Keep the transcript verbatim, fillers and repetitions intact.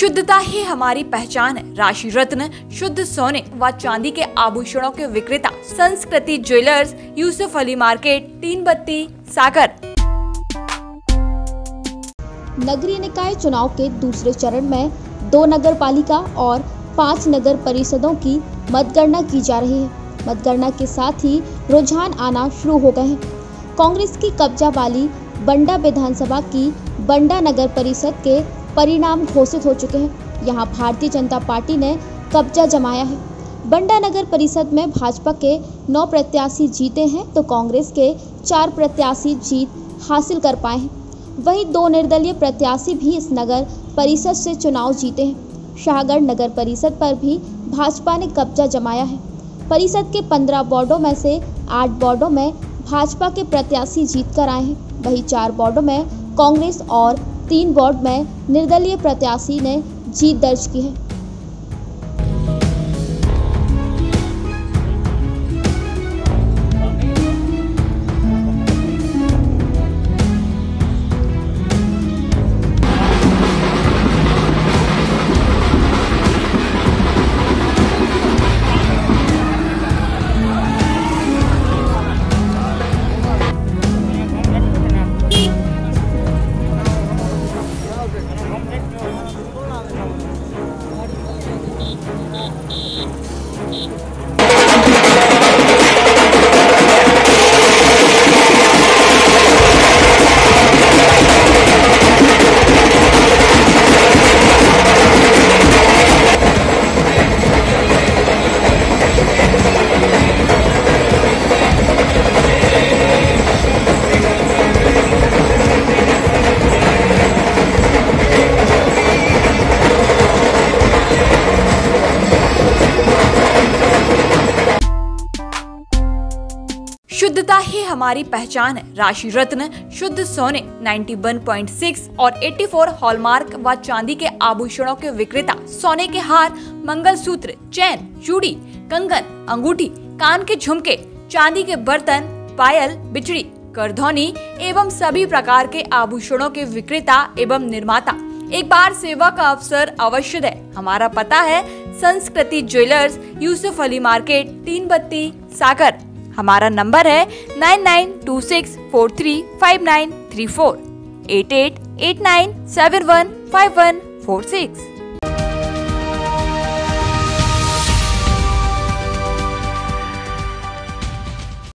शुद्धता ही हमारी पहचान है। राशि रत्न शुद्ध सोने व चांदी के आभूषणों के विक्रेता संस्कृति ज्वेलर्स, यूसुफ अली मार्केट, तीन बत्ती, सागर। नगरीय निकाय चुनाव के दूसरे चरण में दो नगर पालिका और पांच नगर परिषदों की मतगणना की जा रही है। मतगणना के साथ ही रुझान आना शुरू हो गए हैं। कांग्रेस की कब्जा वाली बंडा विधानसभा की बंडा नगर परिषद के परिणाम घोषित हो चुके हैं। यहां भारतीय जनता पार्टी ने कब्जा जमाया है। बंडा नगर परिषद में भाजपा के नौ प्रत्याशी जीते हैं तो कांग्रेस के चार प्रत्याशी जीत हासिल कर पाए हैं। वहीं दो निर्दलीय प्रत्याशी भी इस नगर परिषद से चुनाव जीते हैं। शाहगढ़ नगर परिषद पर भी भाजपा ने कब्जा जमाया है। परिषद के पंद्रह वार्डों में से आठ वार्डों में भाजपा के प्रत्याशी जीत कर आए हैं। वहीं चार वार्डों में कांग्रेस और तीन वार्ड में निर्दलीय प्रत्याशी ने जीत दर्ज की है। शुद्धता ही हमारी पहचान है। राशि रत्न शुद्ध सोने इक्यानवे पॉइंट छह और चौरासी हॉलमार्क व चांदी के आभूषणों के विक्रेता सोने के हार, मंगलसूत्र, चैन, चूड़ी, कंगन, अंगूठी, कान के झुमके, चांदी के बर्तन, पायल, बिछड़ी, करधौनी एवं सभी प्रकार के आभूषणों के विक्रेता एवं निर्माता। एक बार सेवा का अवसर अवश्य दे। हमारा पता है संस्कृति ज्वेलर्स, यूसुफ अली मार्केट, तीन बत्ती, सागर। हमारा नंबर है nine nine two six four three five nine three four, eight eight eight nine seven one five one four six.